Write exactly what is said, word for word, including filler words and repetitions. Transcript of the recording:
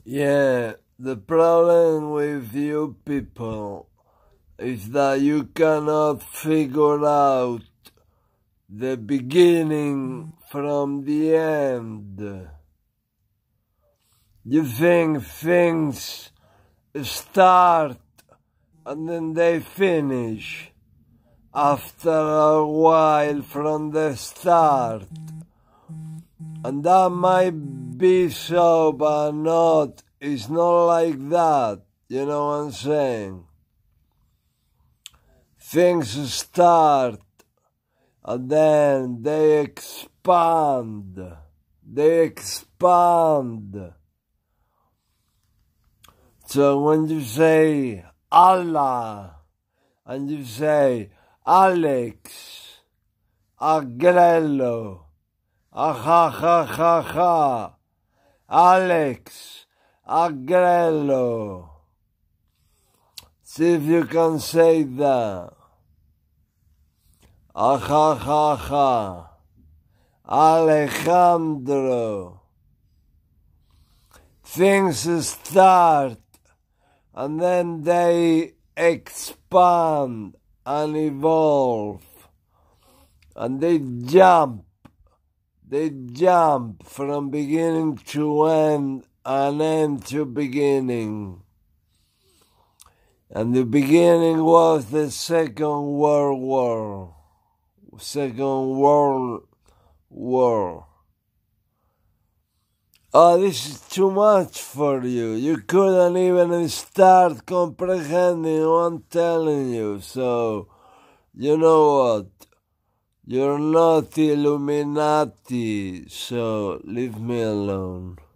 Yeah, the problem with you people is that you cannot figure out the beginning from the end. You think things start and then they finish after a while from the start. And that might be so, but not. It's not like that. You know what I'm saying? Things start and then they expand. They expand. So when you say Allah and you say Alex, Agrello, ah ha ha ha ha, Alex, Agrello. See if you can say that. Ah ha ha ha, Alejandro. Things start and then they expand and evolve and they jump. They jump from beginning to end and end to beginning. And the beginning was the Second World War. Second World War. Oh, this is too much for you. You couldn't even start comprehending what I'm telling you. So, you know what? You're not Illuminati, so leave me alone.